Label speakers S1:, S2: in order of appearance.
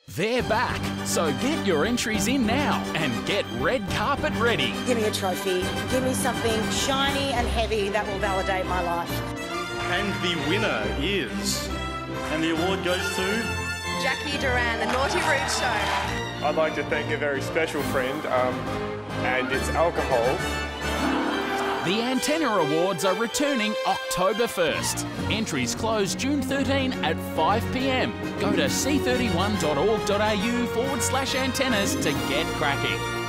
S1: They're back, so get your entries in now and get red carpet ready.
S2: Give me a trophy. Give me something shiny and heavy that will validate my life.
S3: And the winner is... And the award goes to...
S4: Jackie Duran, the Naughty Root Show.
S5: I'd like to thank a very special friend, and it's alcohol.
S1: The Antenna Awards are returning October 1st. Entries close June 13 at 5 p.m. Go to c31.org.au/antennas to get cracking.